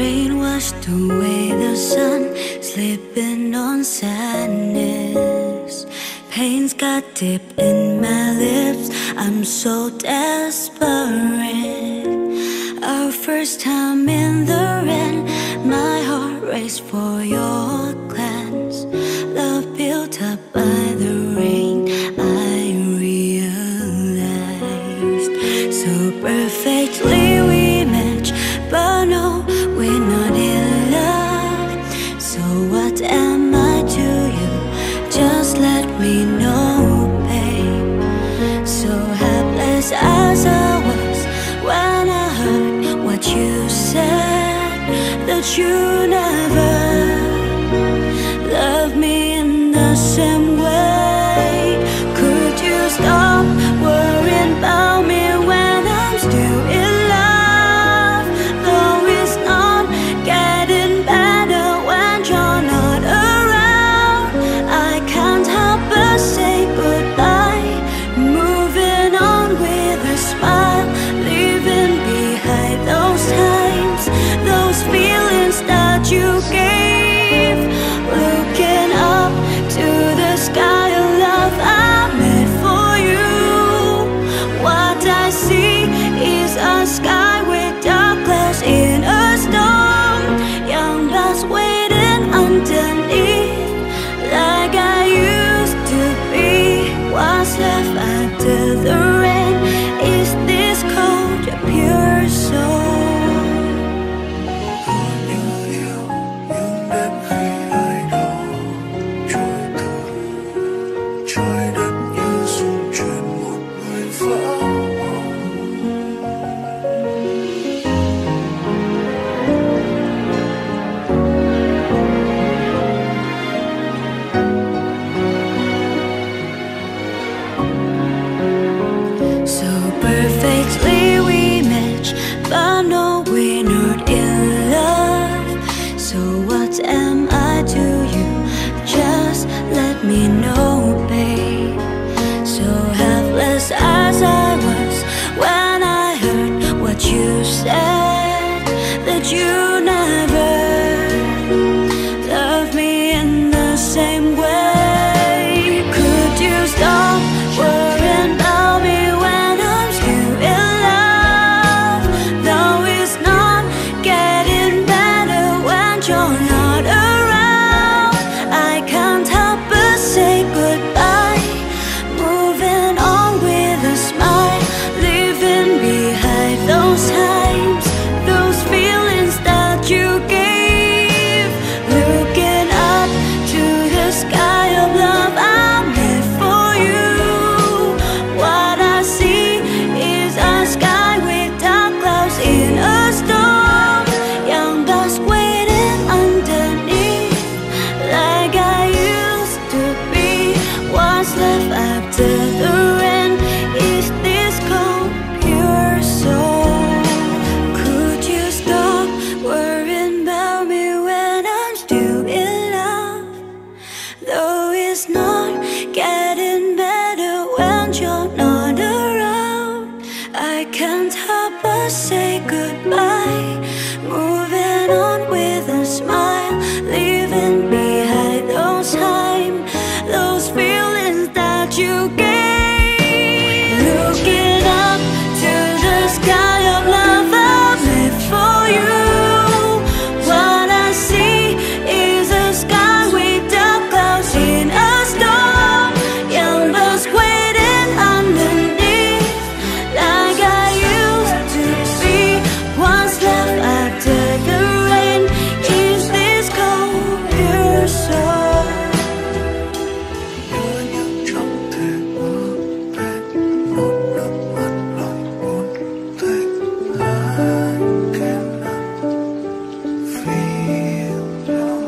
rain washed away the sun, slipping on sadness. Pain's got deep in my lips, I'm so desperate. Our first time in the rain, my heart raced for your glance. Love built up by the rain, I realized. So perfectly we match, but no, we're not in love. So what am I to you? Just let me know, babe. So helpless as I was when I heard what you said, that you never loved me in the same way. Could you stop worrying about me when I'm still in love? Though it's not getting better when you're not around, I can't help but say goodbye, moving on with a smile, leaving behind those times, those feelings that you gave. Looking up to the sky of love I made for you, what I see is a sky with dark clouds in a storm. Young birds waiting underneath, like I used to be. What's left after the rain? Is this cold, pure soul? So perfectly we match, but no, we're not in love. So what am I to you? Just let me know, babe. So helpless as I was when I heard what you said, that you never loved me in the same way. Could you stop worrying about me when I'm still in love? Though it's not getting better when you're not around, I can't help but say goodbye, moving on with a smile, leaving behind those times, those feelings that you gave. Looking up to the sky of love I made for you, what I see is a sky with dark clouds in a storm. Young birds waiting underneath, like I used to be. What's left after the rain? Is this cold, pure soul? Could you stop worrying about me when I'm still in love? Though it's not getting better when you're not around, I can't help but say goodbye, moving on with a smile, leaving behind those times, those feelings that you gave. Looking up to the sky of love I made for you, what I see is a sky with dark clouds in a storm. Young birds waiting underneath, like I used to be. What's left after the rain? Is this cold, pure soul? Nhớ nhưng chẳng thể mơ đến, một nước mắt lại buồn tênh. I cannot feel love.